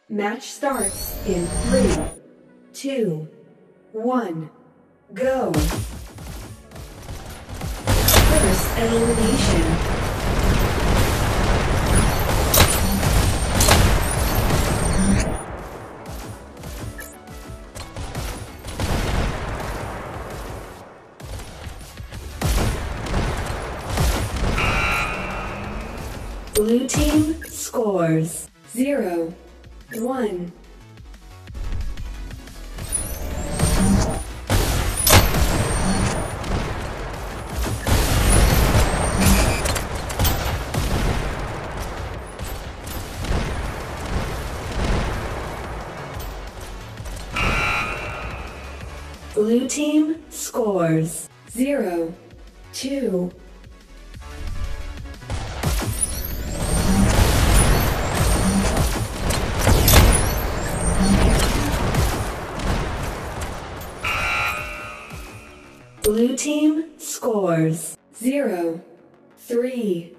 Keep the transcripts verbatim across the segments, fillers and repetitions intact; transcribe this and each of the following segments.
Match starts in three, two, one, go. First elimination. Blue team scores zero, one. Blue team scores zero, two. Blue team scores zero, three.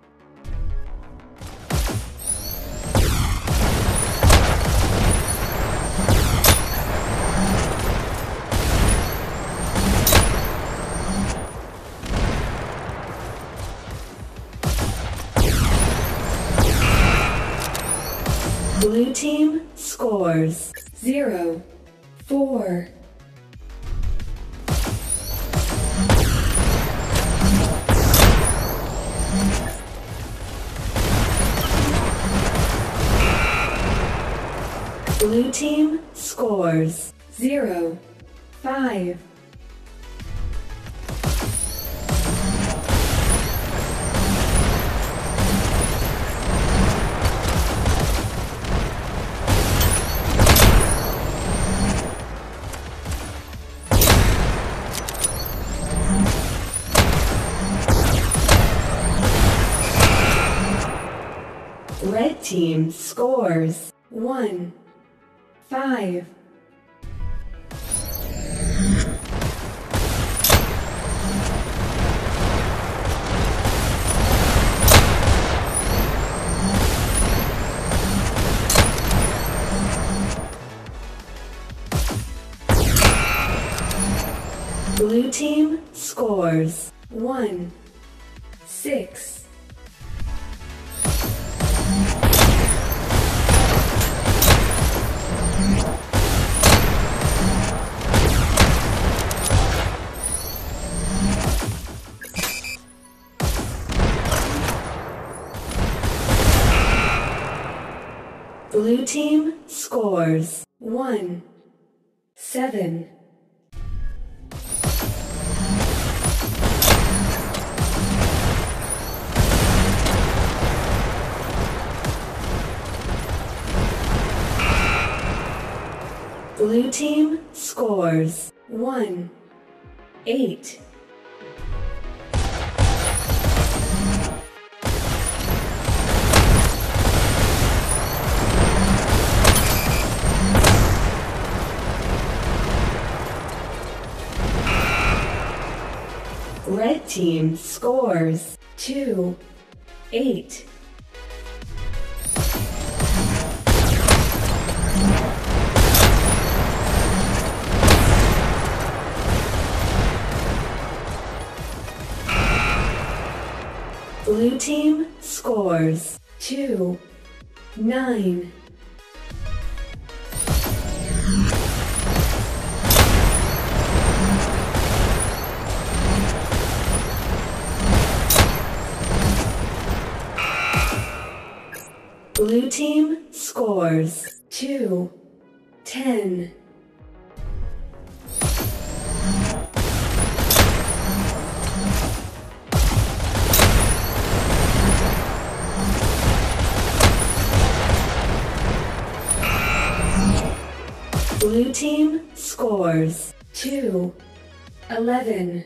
Blue team scores zero, four. Blue team scores zero, five. Red team scores one, five. Blue team scores one, six. Blue team scores one, seven. Blue team scores one, eight. Red team scores two, eight. Blue team scores two, nine. Blue team scores two, ten. Blue team scores two, eleven.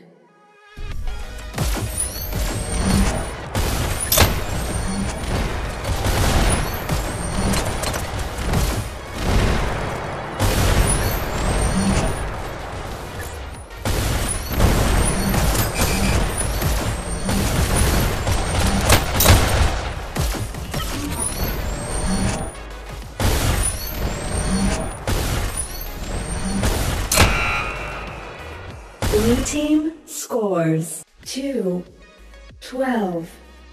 Blue team scores two, twelve.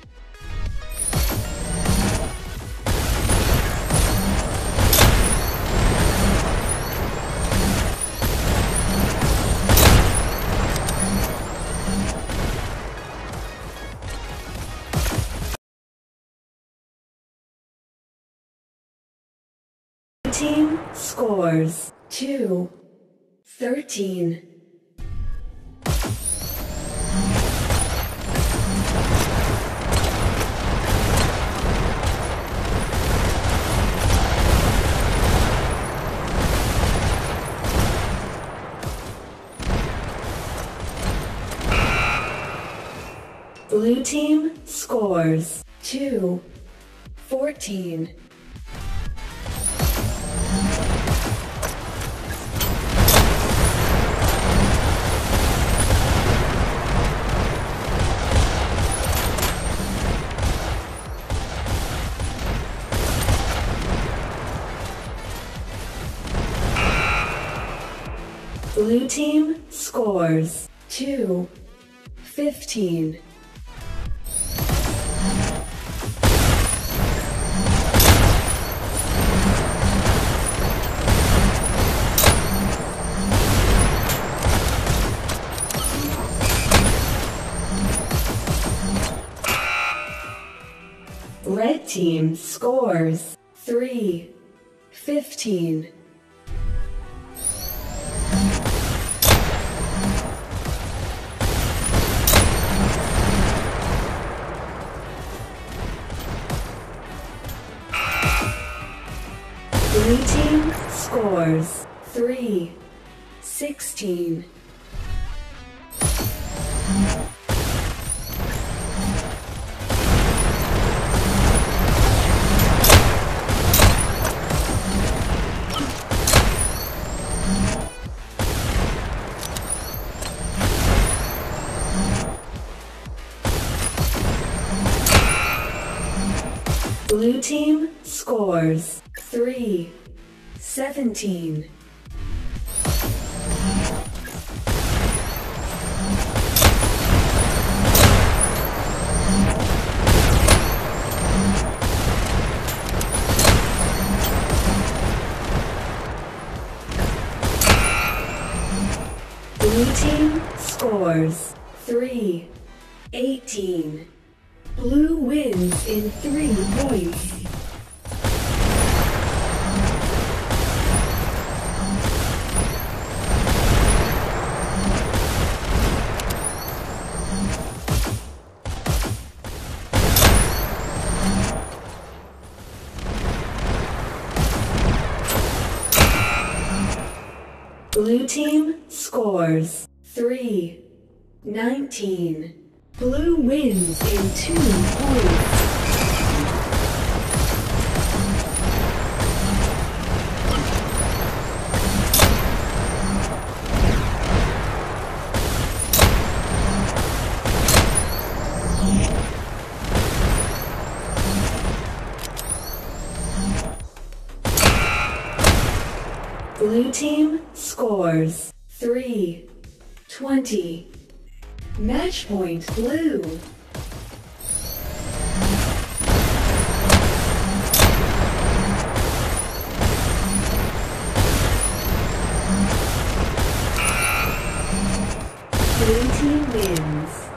Team scores two, thirteen. Blue team scores two, fourteen. Blue team scores two, fifteen. Red team scores three, fifteen. Blue team scores three, sixteen. Blue team scores three, seventeen. Blue team scores three, eighteen. Blue wins in three points. Blue team scores three, nineteen. Blue wins in two points. Blue team scores three, twenty. Match point blue. Blue team wins.